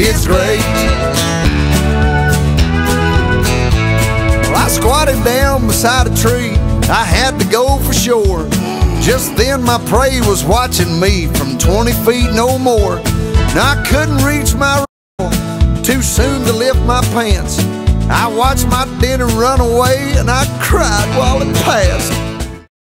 it's great. Well, I squatted down beside a tree, I had to go for shore. Just then my prey was watching me from 20 feet no more. Now I couldn't reach my rifle, too soon to lift my pants. I watched my dinner run away and I cried while it passed.